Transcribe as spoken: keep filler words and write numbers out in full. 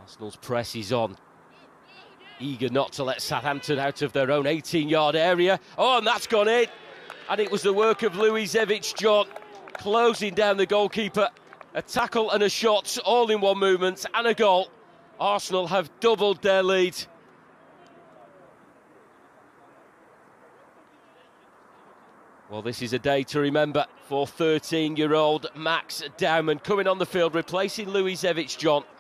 Arsenal's press is on. Eager not to let Southampton out of their own eighteen-yard area. Oh, and that's gone in. And it was the work of Zecevic-John closing down the goalkeeper. A tackle and a shot, all in one movement, and a goal. Arsenal have doubled their lead. Well, this is a day to remember for thirteen-year-old Max Dowman coming on the field, replacing Zecevic-John.